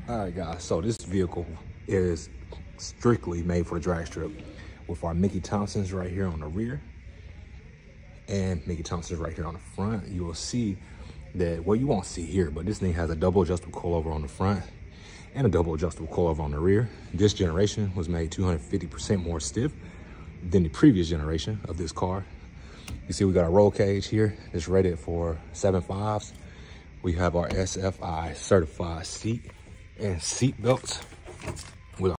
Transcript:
All right, guys, so this vehicle is strictly made for the drag strip with our Mickey Thompsons right here on the rear and Mickey Thompsons right here on the front. You will see that, well, you won't see here, but this thing has a double adjustable coilover on the front and a double adjustable coilover on the rear. This generation was made 250% more stiff than the previous generation of this car. You see we got a roll cage here that's rated for 7.5s. We have our SFI certified seat and seat belts.